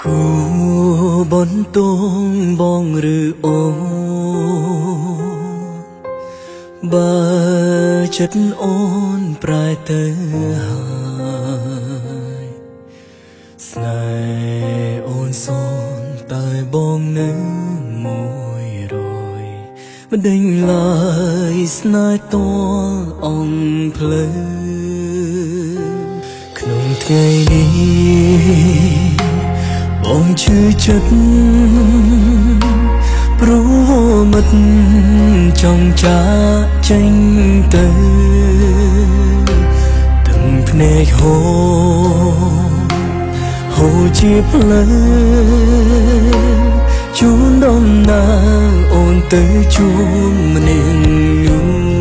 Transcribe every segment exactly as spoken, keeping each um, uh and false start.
กูบนตรงบองหรือโอบาจัดโอนปลายเตหายสไนโอนโซนตายบองเนื้อมวยรอยมันได้ลายสไนตัวอ่องเพลอขนมไทยนี้บองชื่อจัดรู้มัดจงจ้าเจงเตอtừngเพนโฮโฮจีเพลจูนดมนาโอนเตอจูมันเองอยู่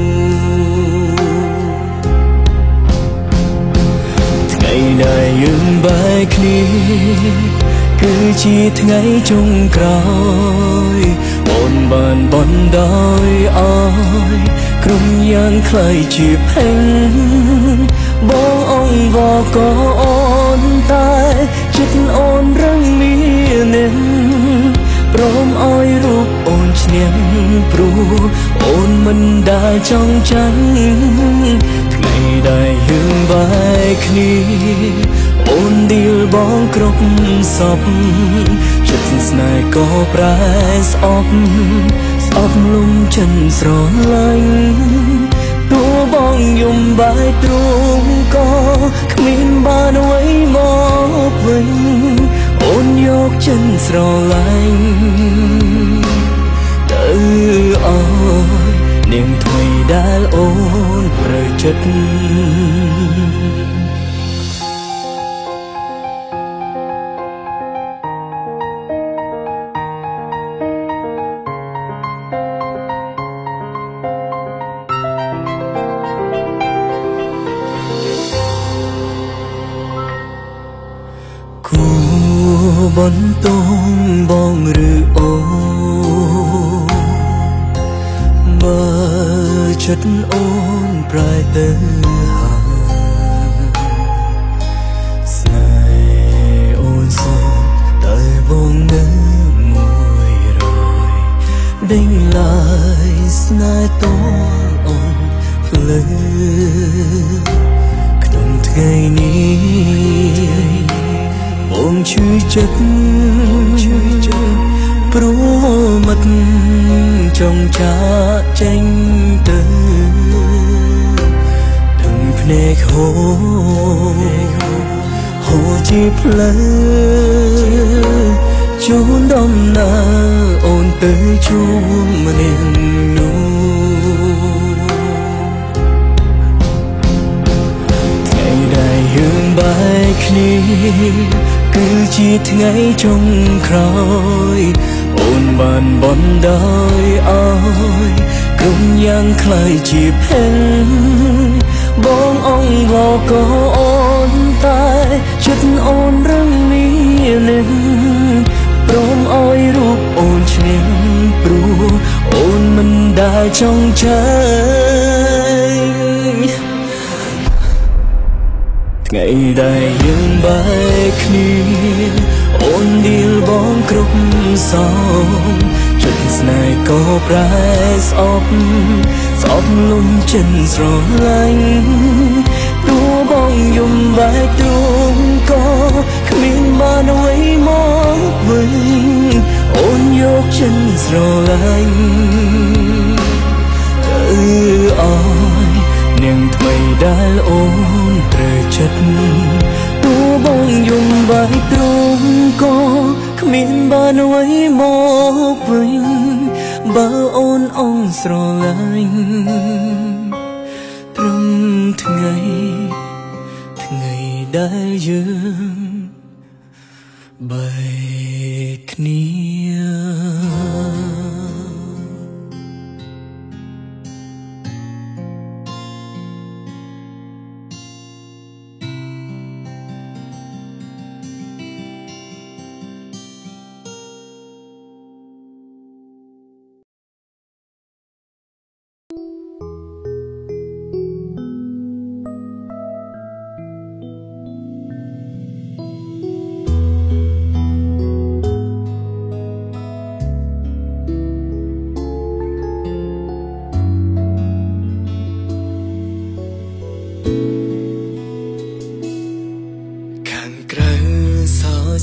ไงได้ยืมใบคลีคือจีทไงจงกรอยบนบานบนดอยอ้อยกรุงยังใครจีบแห่งบ้ององบอกก็อ่อนตายจิตอ่อนเรื่องมีเน้นพร้อมอ้อยรูปอ่อนเฉียงปรูอ่อนมันได้จ้องจังไงได้ยืมใบคลีโอนดีลบ้องกรบศพจุดสนายก็ปลายสอบสอบลุมฉันสรลังตัวบ้องยุ่มใบตรงก็ขมิ้นบานไว้มอบไว้โอนยกฉันสรลังเตืออ้อยเนียงถอยได้โอนประจัดบนตรงบองหรือโอบาจัดโอนปลายเตหายสไนโอนโซนตายบองเนื้อมวยรอยได้ลายสไนตัวอ่อนเพลอขนมไทยนี้องชื่อจัดชื่อจัดปรูมัดจงจ้าเจงเตอถึงเพนกโฮโฮจีเพลจูนดมนาโอนเตอจูมันเองนูไงได้ยืมใบคลีคือจีทไงจงครอยโอนบานบนดอยอ้อยกรุงยังใครจีบเห็นบ้ององบอกก็อ่อนตายจุดอ่อนเรื่องนี้หนึ่งพร้อมอ้อยรูปโอนเชียงปรูโอนมันได้จงใจไงได้ยืมใบคลีโอนดีลบ้องกรุบสองจุดสนายก็ปลายสอบสอบลุมจันสรลังตัวบ้องยุ่มใบตรงก็ขมิ้นบานไว้มองไว้โอนยกจันสรลังเอออ้อยเนียงถอยได้โอนเตยจัดตัวบ้องยุ่มใบตรงก็ขมิ้นบานไว้มอบไว้บ่าโอนอ่องสรลังตรมทั้งไงทั้งไงได้ยืมใบคเนีย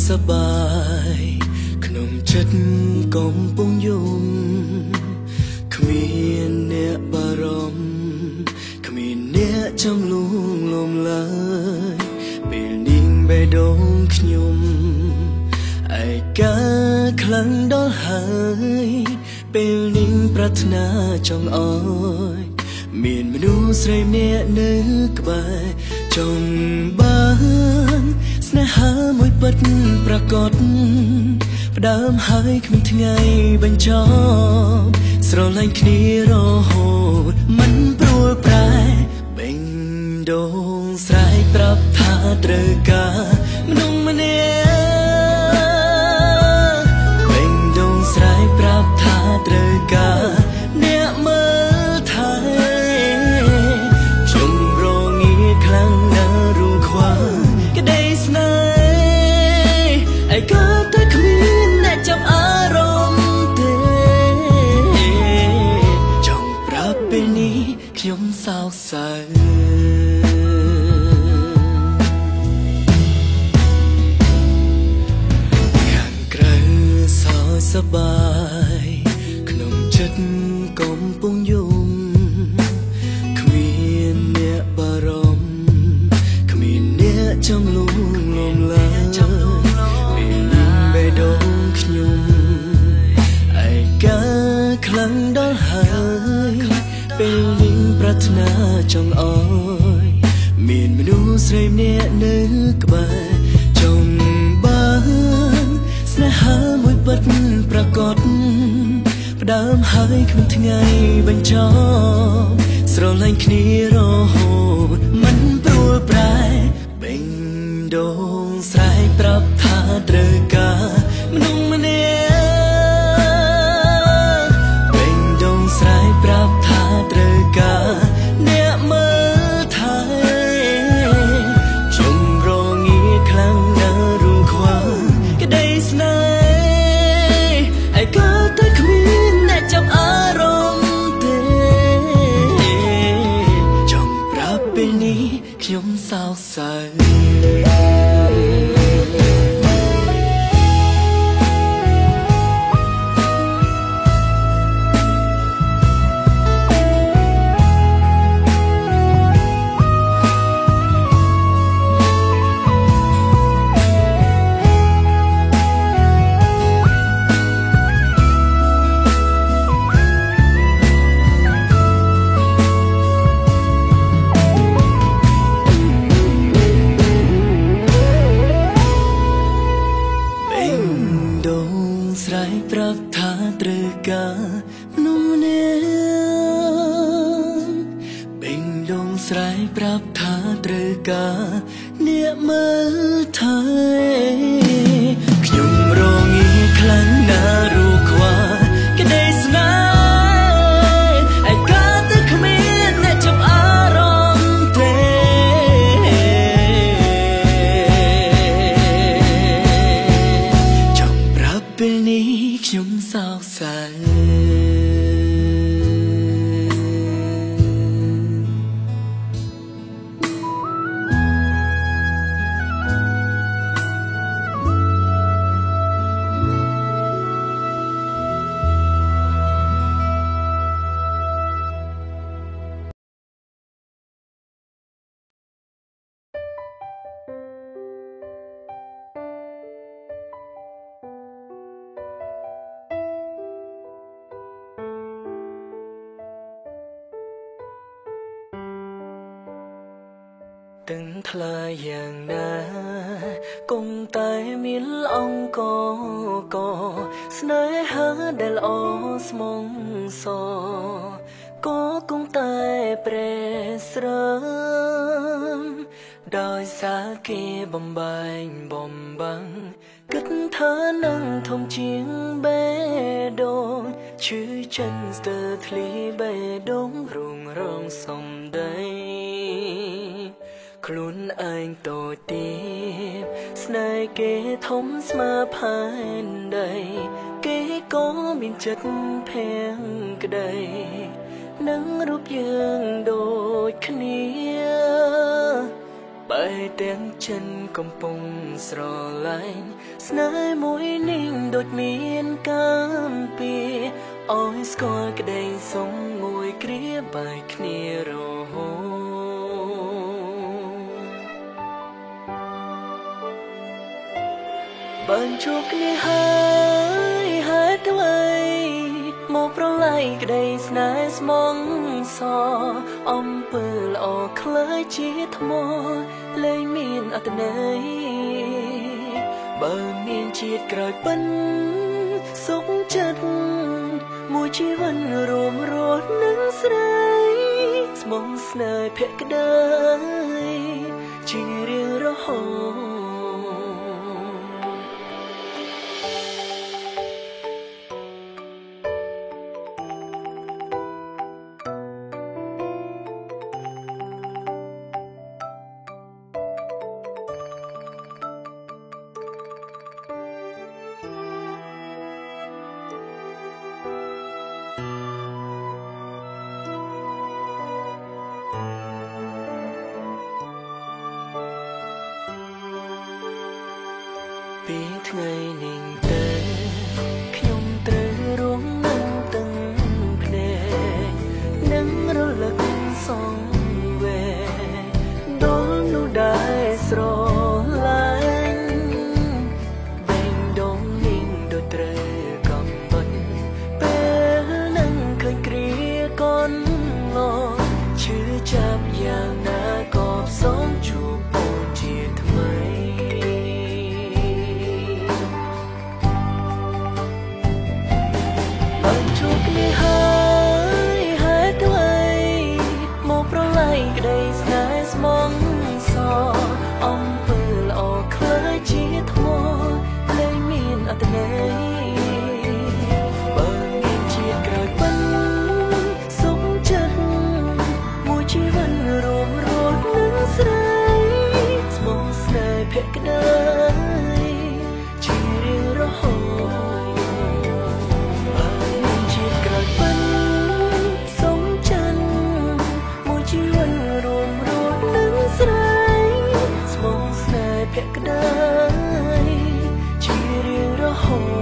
សបាយក្នុងចិត្តកំពុងយំគ្មានអ្នកបារម្ភគ្មានអ្នកចាំលួងលំឡើយពេលនាងបេះដូងខ្ញុំឯកាខ្លាំងដល់ហើយពេលនាងប្រាថ្នាចង់អើយមានមនុស្សស្រីម្នាក់នៅក្បែរចង់បានស្នេហាមួយពិតប្រកបផ្ដើមហើយគ្មានថ្ងៃបញ្ចប់ស្រឡាញ់គ្នារហូតមិនព្រួលប្រែបេងដូងស្រែកប្រាប់ថាត្រូវការមនុស្សម្នាក់បេងដូងស្រែកប្រាប់ថាត្រូវការអ្នកមើលថែខ្ញុំរងាខ្លាំងណាស់រួងខ្វល់ក្តីស្នេហ៍ឯក៏តែគ្មានអ្នកចាប់អារម្មណ៍ទេចង់ប្រាប់ពេលនេះខ្ញុំសោកសៅខាងក្រៅសោកសប្បាយក្នុងចិត្តកំពុងយំគ្មានអ្នកបារម្ភគ្មានអ្នកចាំលួងលំឡើយពេលនាងបេះដូងខ្ញុំឯកាខ្លាំងដល់ហើយពេលនាងប្រាថ្នាចង់អើយមានមនុស្សស្រីម្នាក់នៅក្បែរចង់បានស្នេហាមួយពិតប្រកបផ្ដើមហើយគ្មានថ្ងៃបញ្ចប់ស្រឡាញ់គ្នារហូតមិនព្រួលប្រែបេងដូងស្រែកប្រាប់ថាត្រូវការមនុស្សម្នាក់បេងដូងស្រែកប្រាប់ថាត្រូវការអ្នកមើលថែខ្ញុំរងាខ្លាំងណាស់រួងខ្វល់ក្តីស្នេហ៍ឯក៏តែគ្មានអ្នកចាប់អារម្មណ៍ទេចង់ប្រាប់ពេលនេះខ្ញុំសោកសៅស្រែកប្រាប់ថាត្រូវការមនុស្សម្នាក់បេងដូងស្រែកប្រាប់ថាត្រូវការអ្នកមើលថែខ្ញុំរងាខ្លាំងណាស់រួងខ្វល់ក្តីស្នេហ៍ឯក៏តែគ្មានអ្នកចាប់អារម្មណ៍ទេចង់ប្រាប់ពេលនេះខ្ញុំសោកសៅទាំងថ្លៃយ៉ាងណាគង់តែមានអង្គកស្នេហាដែលល្អស្មងសក៏គង់តែប្រេស្រមដោយសារគេបំបែងបំបាំងគិតថានឹងធំជាងបេះដូងឈឺចិនស្ទើរធ្លីបេះដូងរុងរងសំដីខ្លួនឯងតូចទាបស្នេហ៍គេធំស្មើផែនដីគេក៏មានចិត្តភាំងក្តីនឹងរូបយើងដូចគ្នាបើទាំងចិនកំពុងស្រឡាញ់ស្នេហ៍មួយនេះដូចមានកម្មពីអោយស្គាល់ក្តីសុំមួយគ្រាបែកគ្នារហូតបានជួបគ្នាហើយហេតុអ្វីមកប្រឡាយក្តីស្នេហ៍ស្មងសអំពើល្អខ្លាយជាថ្មលែងមានអត្តន័យបើមានជាតិក្រោយពិនសុខចិត្តមួយជីវិតរួមរស់នឹងស្រីស្មងស្នេហ៍ភក្តីជារៀងរហូតពីថ្ងៃនេះទៅខ្ញុំត្រូវរងនឹងទាំងភ្នែកនឹងរលឹកសងវែដល់នោះដែរស្រឡាញ់បែងដងនេះដូចត្រូវកំបិតពេលនឹងឃើញគ្រាកូនឡឈឺចាប់យ៉ាងណាក៏ផ្សំជួបអូនជាថ្មីហើយហេតុអ្វីមកប្រឡាយក្តីស្នេហ៍ស្មងសអំពើល្អខ្លាយជាថ្មលែងមានអត្តន័យបើមានជាតិក្រោយពិនសុខចិត្តមួយជីវិតរួមរស់នឹងស្រីស្មងស្នេហ៍ភក្តីជារៀងរហូតភក្តីជារៀងរហូត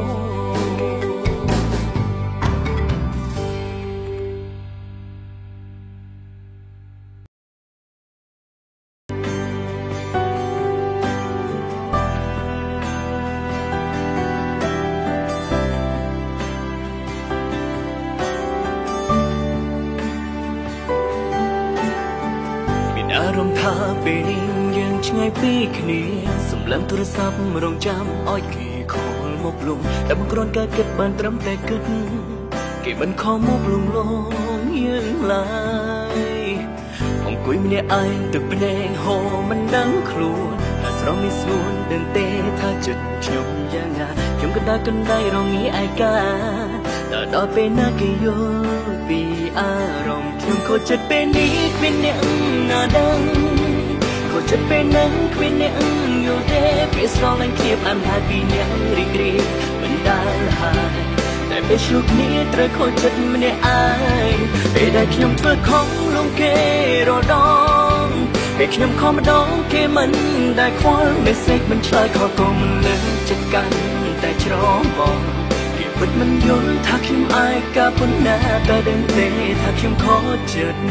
មានអារម្មណ៍ថាពេលនេះយើងឆ្ងាយពីគ្នាសម្លឹងទូរស័ព្ទរងចាំឲ្យគេខលមកលំតែមិនគ្រាន់តែគិតបានត្រឹមតែគិតគេមិនខំមកលងលងយើងឡើយអង្គុយម្នាក់ឯងទឹកភ្នែកហូរមិនដឹងខ្លួនតែស្រស់មានស្រួលដឹងទេថាចិត្តខ្ញុំយ៉ាងណាខ្ញុំក៏ដើរកណ្ដៃរងាឯកាតែដល់ពេលណាគេយល់ពីអារម្មណ៍ខ្ញុំខូចចិត្តពេលនេះគ្មានអ្នកណាដឹងខូចចិត្តពេលហ្នឹងគ្មានអ្នកយល់ទេពេលស្រឡាញ់គ្នាផ្អែមហើយពីអ្នករីករាយមិនដែលហើយតែពេលឆ្លុះគ្នាត្រូវខូចចិត្តម្នាក់ឯងពេលដែលខ្ញុំធ្វើខុសលងគេរដងពេលខ្ញុំខំម្ដងគេមិនដែលខ្វល់ message មិនឆ្លើយខលក៏មិនលើចិត្តកាន់តែច្រឡំគេពិតមិនយល់ថាខ្ញុំអាយកាប៉ុណ្ណាតែដឹងទេថាខ្ញុំខូចចិត្ត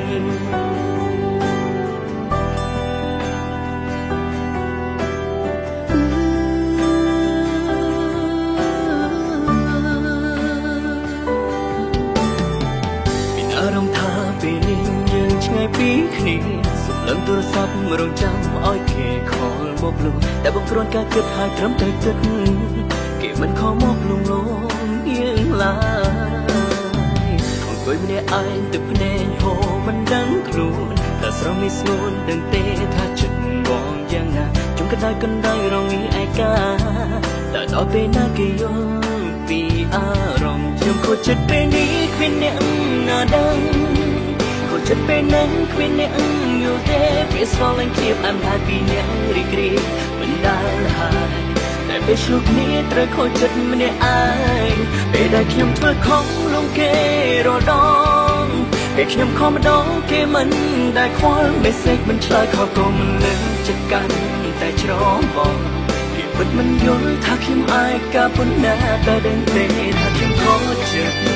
ពីគ្នាសម្លឹងទូរស័ព្ទរងចាំឲ្យគេខលមកលុំតែបងគ្រាន់តែគិតហើយត្រឹមតែគិតគេមិនខំមកលងលងយើងឡើយអង្គុយម្នាក់ឯងទឹកភ្នែកហូរមិនដឹងខ្លួនតែស្រស់មានស្ងួនដឹងទេថាចិត្តបងយ៉ាងណាជុំកណ្ដៅកណ្ដៅរងាឯកាតែដល់ពេលណាគេយល់ពីអារម្មណ៍ខ្ញុំខូចចិត្តពេលនេះគ្មានអ្នកណាដឹងចិត្តពេលហ្នឹងគ្មានអ្នកយល់ទេពេលស្រឡាញ់គ្នាផ្អែមហើយពីអ្នករីករាយមិនដែលហើយតែពេលឆ្លុះគ្នាត្រូវខូចចិត្តម្នាក់ឯងពេលដែលខ្ញុំធ្វើខុសលងគេរដងពេលខ្ញុំខំម្ដងគេមិនដែលខ្វល់ message មិនឆ្លើយខលក៏មិនលើจัดกันแต่ชรอมบอกเก็บมันมันยนถ้าเข้มอายกาปนหน้าตาเดินเตะถ้าเข้มขอเจ็บ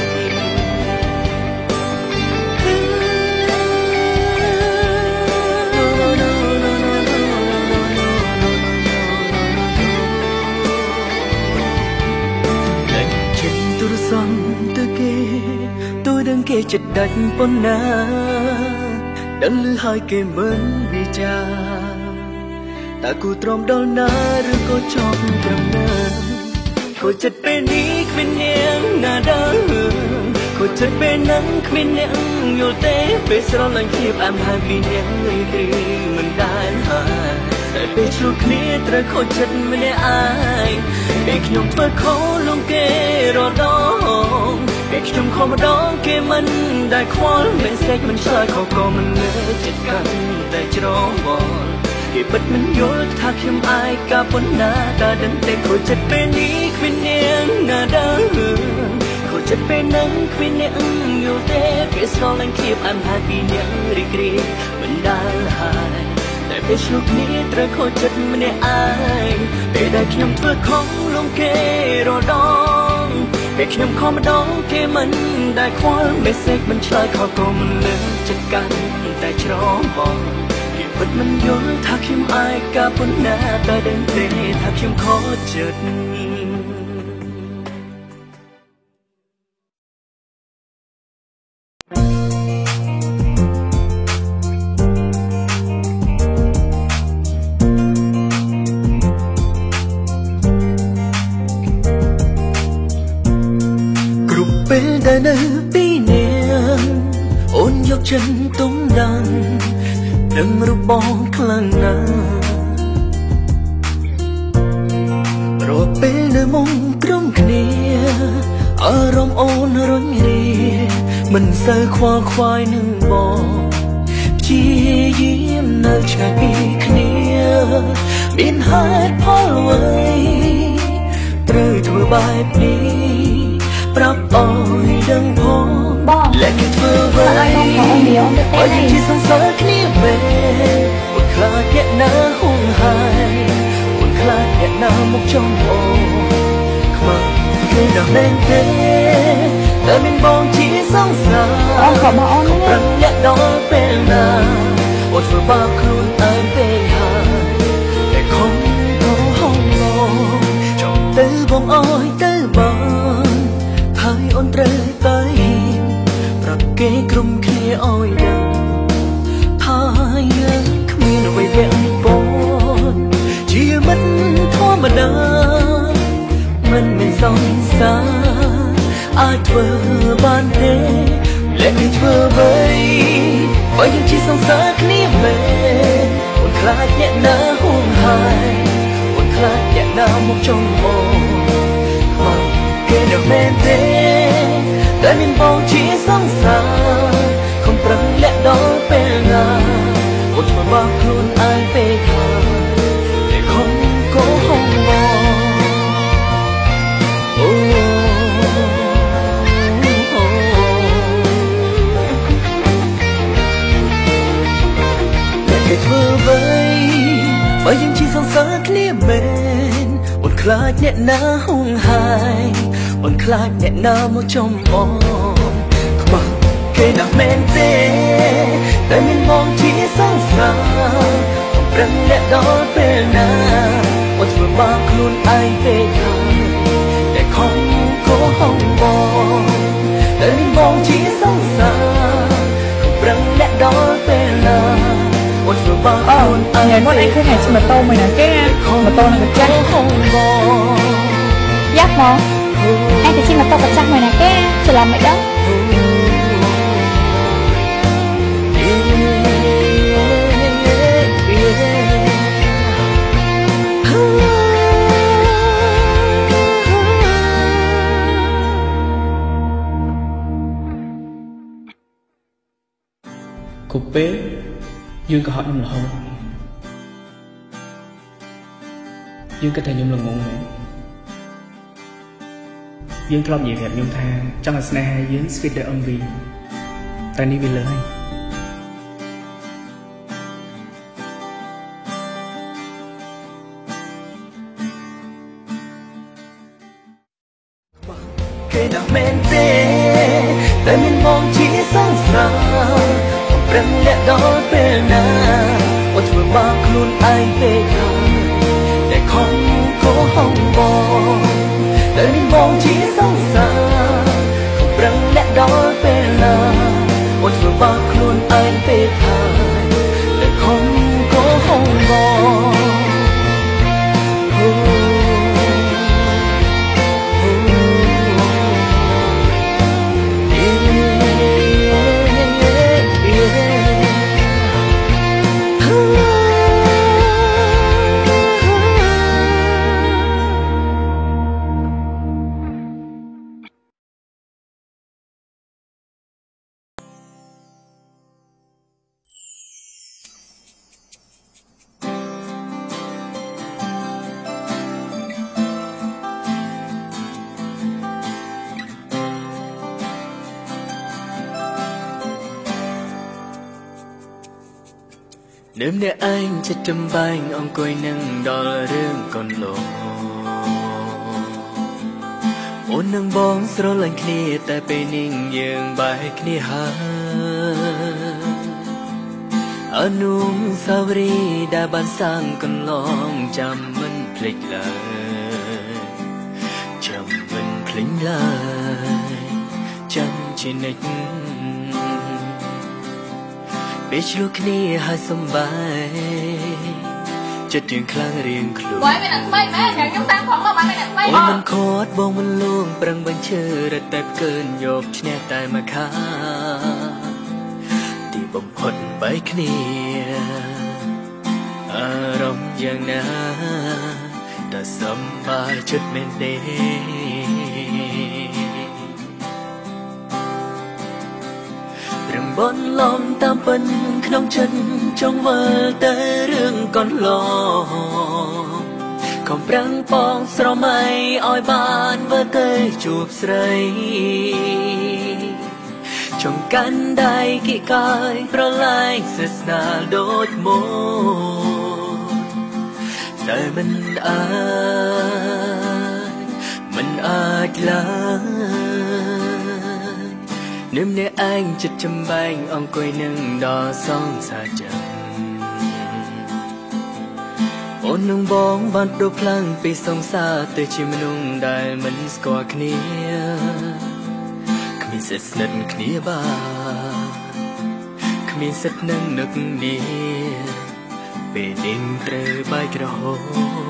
tôi đang kê chật đạch bốn na đang lư hai kê mến vì cha ta cụ tròn đau na rồi có chọn cầm na cô chật bên ní bên nhang na đã hưởng cô chật bên nắng bên nhang nhiều té bên sau lạnh khiếp em hai vì nhang người đi mình đã hạiแต่ไปชุกนี้ตระโคจัดไม่ได้อายเอกยงเปิดเขาลงเกรอดองเอกยงเขามาดองเกมันได้ควอลไม่เซ็กมันชายเขาก็มันเลือจัดกันแต่จะร้องบอลเก็บบัดมันโยนถ้าเข้มอายกาปนหน้าตาดันแต่เขาจัดเป็นนี้เป็นเนียงหน้าดังเขาจัดเป็นนังเป็นเนียงอยู่เต้เกสรลังคีบอันหายปีเนียงรีกรีมันได้หายแต่เป็นชุกนี้ตระโคจัดไม่ได้อายแต่ได้เขียมเพื่อของลงเกรอดองแต่เขียมขอมาดองเกมันได้ควอลไม่เซ็กมันชายเขาก็มันเลือจัดกันแต่ชรอมบอกเก็บบัดมันโยนถ้าเขียมอายกาปนหน้าตาเดินเตะถ้าเขียมขอจัดแต่ในปีเนียนโอนยกฉันตุ้มดังดังรูปบอลคลั่งน้ำรอเป็นในมงกรมเนียอารมณ์โอนร้อนเรียมันเสือควาควายหนึ่งบอจียิ้มในชายปีเนียบินหายพอลไว้เรื่อยทั่วใบปีปรับอ่อยดังพอและแค่เธอไว้ว่ายังที่สงสารคลีเวอุ่นคลาดแค่หน้าห้องหายอุ่นคลาดแค่หน้ามกจอมโอขมาเคยดังแรงเตะแต่เป็นบองที่สงสารเขาปรังและดอกเป็นนาอดฝืนบาปครูนอายเป็นหายแต่คงเขาห้องมองจอมเตะบองอ้อยเตะบางhai ôn trời tới bạc kê krum khe oi đằng hai nhớ khmien về vẹn bồn chia mất thua mà đa mình mình dòng xa ai thưa ban đêm lệ thưa vây bởi những chi sông xa khné về ôn khlat nhẹ na hôn hai ôn khlat nhẹ na một trong một kê được men thế đã nên bao chỉ sóng xa không prang lẽ đó bên là một phần bao luôn ai về thà để không có hông bò để thưa với bởi những chi sóng xa kia bên một khla nhẹ na hung hai một khla nhẹ na một trong bóng mà kê nào men tê tại mình mong chỉ sáng xa một răng lẽ đó bên na một vừa ba luôn ai về thà để không có hông bò tại mình mong chỉ sáng xa một răng lẽ đó bên na Ờ, ngày mốt anh cứ ngày xin mà tô mày nè cái mà tô là được chắc Giáp mà anh thì xin mà tô vật chắc mày nè cái chỉ làm mày đó Cục bế Dương có hỏi em là không Dương có thể nhung lần ngôn nữa Dương có lòng gì đẹp nhung tha trong là sne hai Dương sweet để âm vì Ta ní vì lời គេណាមែនទេតែមានមកជាសង្សារប្រឹងលាក់ដល់ពេលណាអូធ្វើបាបខ្លួនឯងពេកហើយតែខំកុហកបងតែមានមកជាសង្សារប្រឹងលាក់ដល់ពេលណាអូធ្វើបាបខ្លួនឯងពេកហើយតែខំកុហកបងនឹមអ្នកឯងចិត្តចំបែងអង្គុយនឹងដល់រឿងកូនលោអូននឹងបងស្រលាញ់គ្នាតែពេលនេះយើងបែកគ្នាហើយអនុស្សាវរីយ៍ដែលបានសាងកន្លងចាំមិនភ្លេចឡើយចាំមិនភ្លេចឡើយចាំជានិច្ចពេលឆ្លុះគ្នាហើយសំបាយចិត្តយើងខ្លាំងរៀងខ្លួនបងមិនអត់ថ្មីមែនខ្ញុំតាមផងមកមិនអត់ថ្មីអូនមិនខត់បងមិនលួងប្រឹងបញ្ឈើរត់តែកើនយកឈ្នះតែមកខាទីបំផុតបែកគ្នាអារម្មណ៍យ៉ាងណាតែសំបាយចិត្តមែនទេបនលំតាមពិនក្នុងចិត្តចង់វិលតែរឿងកន្លងខំប្រាំងបងស្រមៃឲ្យបានវិលទៅជួបស្រីចង់កាន់ដៃគីកាយប្រឡាយស្នេហ៍ដូចមកតែមិនអាចមិនអាចឡើយនឹមអ្នកឯងចិត្តចំបែងអង្គុយនឹងដល់សងសាចាំអូននឹងបងបានប្ដូរផ្លាំងពីសងសាទៅជាមនុស្សដែលមិនស្គាល់គ្នាគ្មានសិទ្ធិស្និទ្ធគ្នាបានគ្មានសិទ្ធិនឹងនឹកនេះពេលនេះត្រូវបែកក្រហម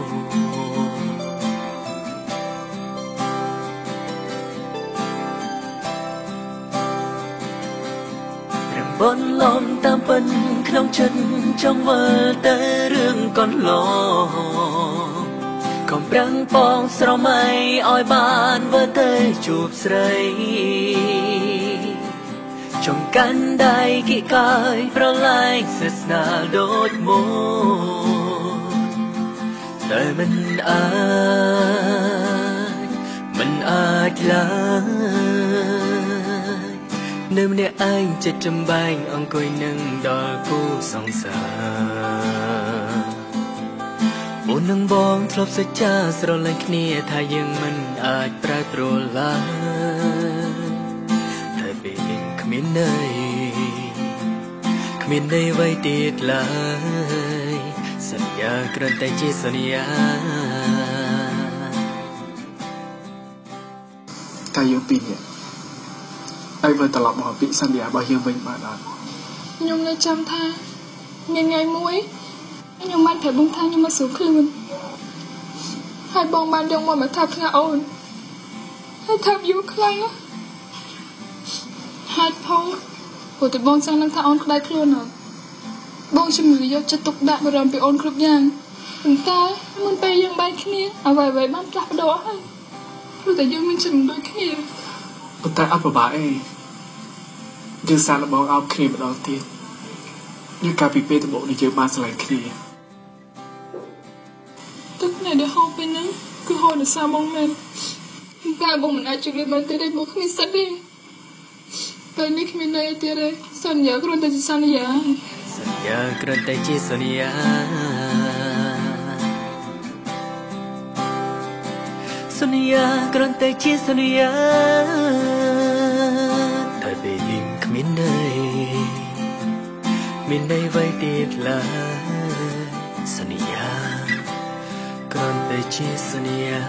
បនលំតាមពិនក្នុងចិត្តចង់វិលតែរឿងកន្លងខំប្រាំងបងស្រមៃឲ្យបានវិលទៅជួបស្រីចង់កាន់ដៃគីកាយប្រឡាយស្នេហ៍ដូចមកតែមិនអាចមិនអាចឡើយនឹមអ្នកឯងចិត្តចំបែងអង្គុយនឹងដល់គូសង្សារអូននឹងបងធ្លាប់សច្ចាស្រលាញ់គ្នាថាយើងមិនអាចប្រែប្រួលឡើយតែពេលនេះគ្មានន័យគ្មានន័យអ្វីទៀតឡើយសន្យាគ្រាន់តែជាសន្យាតែយើងពីរនាក់ឲ្យវិលត្រឡប់មកពីសន្យារបស់យើងវិញបានអត់ខ្ញុំនៅចាំថាមានថ្ងៃមួយខ្ញុំបានប្រាប់បងថាខ្ញុំមកស្រួលខ្លួនហើយបងបានយកមកមកថាផ្ញើអូនហើយថាយូរខ្លាំងហេតុផលព្រោះតែបងចង់នឹងថាអូនក្តៅខ្លួនអត់បងជំនឿយកចិត្តទុកដាក់បារម្ភពីអូនគ្រប់យ៉ាងប៉ុន្តែមុនពេលយើងបែកគ្នាអ្វីៗបានផ្លាស់ប្ដូរហើយព្រោះតែយើងមានចិត្តមិនដូចគ្នាប៉ុន្តែអត់ពិបាកអីយើងសាកល្បងអោបគ្នាម្ដងទៀតយើងកាលពីពេលដំបូងនេះយើងបានស្រឡាញ់គ្នាទឹកនៅដែលហូបពេលហ្នឹងគឺហូបដោយសារបងមែនតែបងមិនអាចជឿបានទេដែលមកគ្នាសិតទេពេលនេះគ្មានន័យទៀតទេសន្យាគ្រាន់តែជាសន្យាសន្យាគ្រាន់តែជាសន្យាសសន្យាគ្រាន់តែជាសន្យាតែពេលលីងគ្មានន័យមានន័យអ្វីទៀតឡើយសន្យាគ្រាន់តែជាសន្យា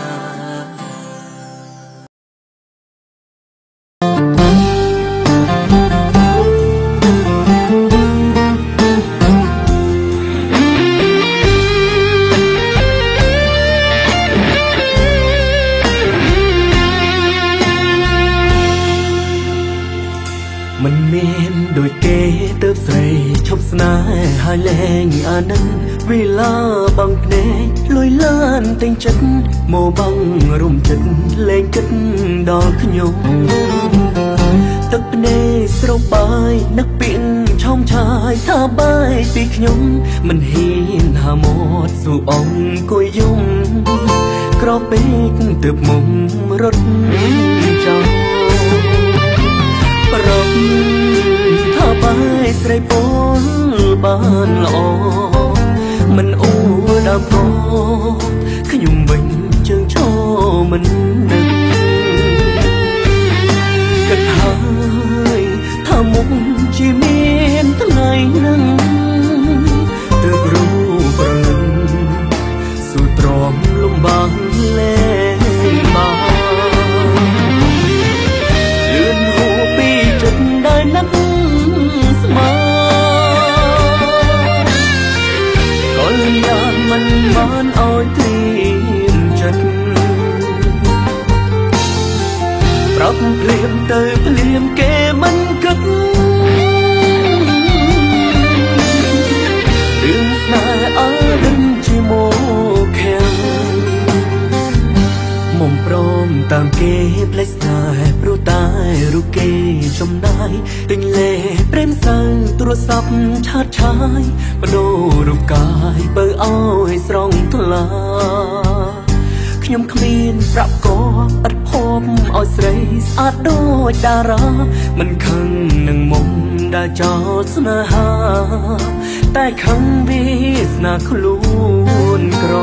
មិនមានដូចគេទៅស្រីឈប់ស្នេហ៍ហើយលែងអាណិនវេលាបងភ្នែកលួយលានតែងចិត្តមកបងរុំចិត្តលែងគិតដល់ខ្ញុំទឹកភ្នែកស្រោបបាយនឹកពីឆោមឆាយថាបាយពីខ្ញុំមិនហ៊ានហាមាត់ស៊ូអង្គុយយំក្រពេកទើបមុំរត់ចោលប្រំថាបាយស្រីពូនបានល្អមិនអួរដើមកខ្ញុំវិញជើងឈរមិននឹកគិតហើយថាមុខជាមានថ្ងៃនឹងទើបรู้ប្រលឹងស៊ូទ្រាំលំបាកលែងបានលឿនហួពីចិត្តដែលនឹកស្មើក៏យ៉ាងមិនបានអោយត្រៀមចិត្តប្រាប់ភ្លាមទៅភ្លាមគេមិនគិតរឿងស្នេហ៍អើដឹងជាមកខាំងមុំព្រមតាមគេផ្លេចស្នេហ៍ព្រោះតែរូបគេចំណាយទិញលេព្រមសៅទូរស័ព្ទឆាតឆាយបដូររូបកាយបើអោយស្រង់ថ្លាខ្ញុំគ្មានប្រាក់ក៏ឥតភពឲ្យស្រីស្អាតដូចតារាមិនខឹងនឹងមុំដែលចោលស្នេហាតែខឹងវាសនាខ្លួនក្រ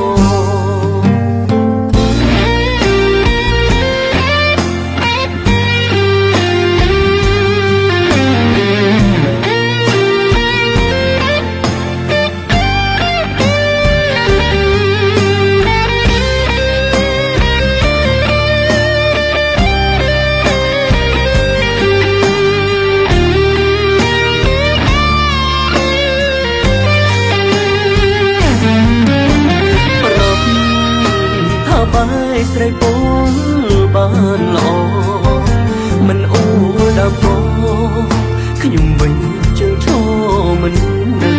បាយស្រីពូនបានល្អមិនអួរដើមពោខ្ញុំវិញជើងឈរមិននឹក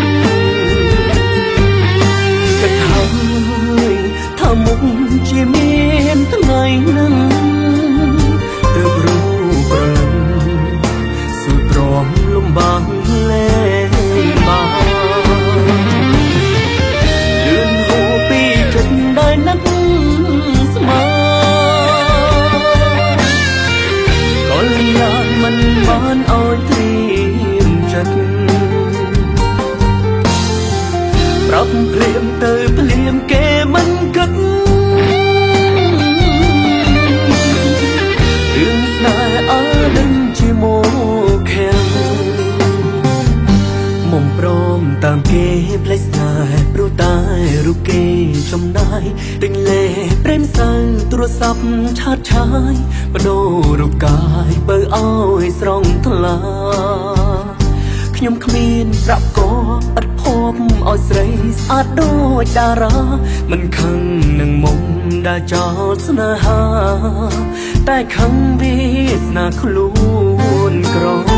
គិតហើយថាមុខជាមានថ្ងៃនឹងទើបรู้ប្រលឹងស៊ូទ្រាំលំបាកលែងបានលឿនហួពីចិត្តដែលនឹកក៏យ៉ាងមិនបានអោយត្រៀមចិត្តប្រាប់ភ្លាមទៅភ្លាមគេមិនគិតរឿងស្នេហ៍អើដឹងជាមកខាំងមុំព្រមតាមគេផ្លេចស្នេហ៍ព្រោះតែរូបគេចំណាយទិញលេព្រមសៅទូរស័ព្ទឆាតឆាយបដូររូបកាយបើអោយស្រង់ថ្លាខ្ញុំគ្មានប្រាក់ក៏ឥតភពឲ្យស្រីស្អាតដូចតារាមិនខឹងនឹងមុំដែលចោលស្នេហាតែខឹងវាសនាខ្លួនក្រ